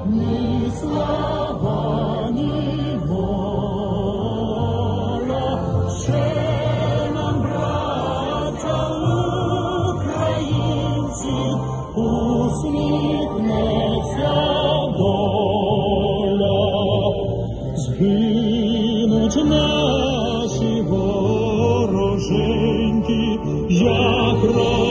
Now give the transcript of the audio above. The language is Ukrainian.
ні слава, ні воля, ще нам, браття українці, усміхнеться доля. Згинуть наші вороженьки, як